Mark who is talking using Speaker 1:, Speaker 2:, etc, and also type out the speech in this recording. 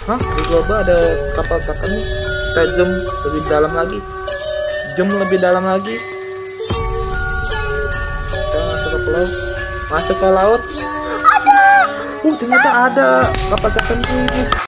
Speaker 1: Hah? Di global ada kapal takan nih. Kita zoom lebih dalam lagi. Zoom lebih dalam lagi. Kita masuk ke pulau. Masuk ke laut. Ada. Ternyata ada kapal takan ini.